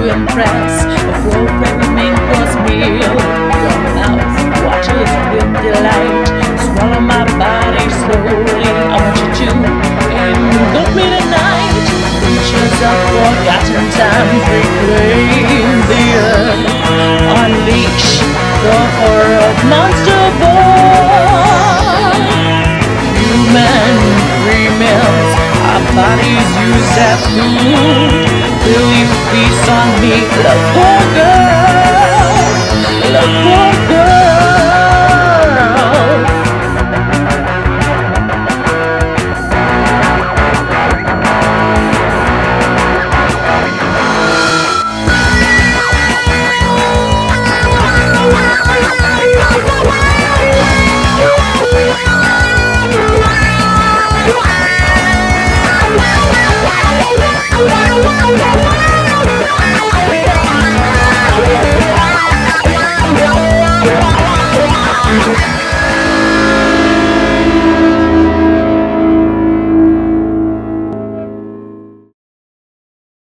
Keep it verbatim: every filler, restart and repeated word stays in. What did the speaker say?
impress. A full every main course meal. Your mouth waters with delight. Swallow my body slowly. I want you to engulf me tonight. Creatures of forgotten times reclaim the earth. Unleash the horror of monster born. Human females, our bodies used as food. Will you feast on me, the poor girl, the poor girl? Wow.